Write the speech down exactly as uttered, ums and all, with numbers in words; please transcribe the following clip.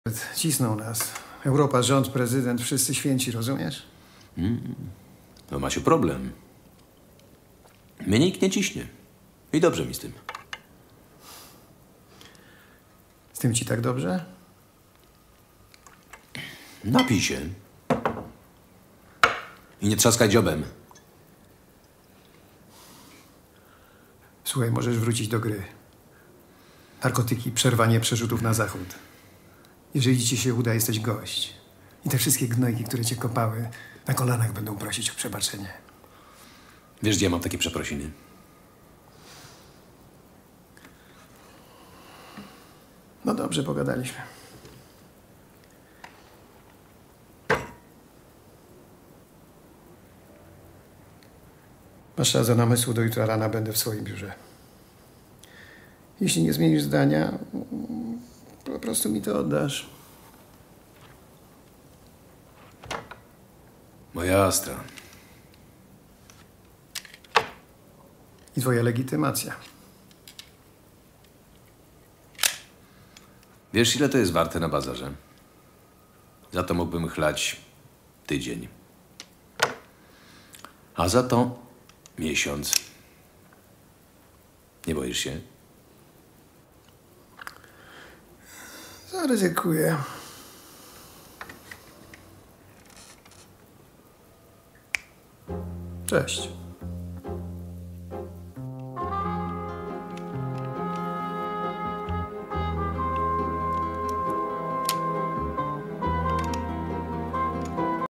Cisną nas. Europa, rząd, prezydent, wszyscy święci, rozumiesz? Mm. No ma się problem. Mnie nikt nie ciśnie. I dobrze mi z tym. Z tym ci tak dobrze? Napij się. I nie trzaskaj dziobem. Słuchaj, możesz wrócić do gry. Narkotyki, przerwanie przerzutów na zachód. Jeżeli ci się uda, jesteś gość. I te wszystkie gnojki, które cię kopały, na kolanach będą prosić o przebaczenie. Wiesz, gdzie ja mam takie przeprosiny? No dobrze, pogadaliśmy. Masz czas do namysłu, do jutra rana będę w swoim biurze. Jeśli nie zmienisz zdania, po prostu mi to oddasz. Moja Astra. I twoja legitymacja. Wiesz, ile to jest warte na bazarze? Za to mógłbym chlać tydzień. A za to miesiąc. Nie boisz się? Zaryzykuję. Cześć.